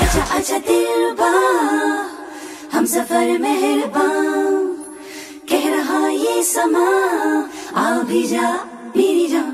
आजा आजा दिलरुबा हम सफर मेहरबान कह रहा ये समा आ भी जा मेरी जान।